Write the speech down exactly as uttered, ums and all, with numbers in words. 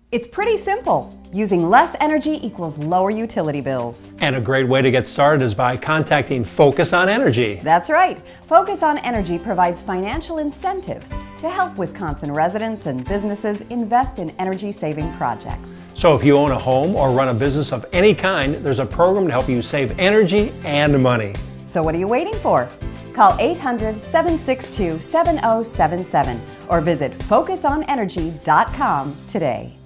It's pretty simple. Using less energy equals lower utility bills. And a great way to get started is by contacting Focus on Energy. That's right. Focus on Energy provides financial incentives to help Wisconsin residents and businesses invest in energy-saving projects. So if you own a home or run a business of any kind, there's a program to help you save energy and money. So what are you waiting for? Call eight hundred, seven six two, seven zero seven seven or visit focus on energy dot com today.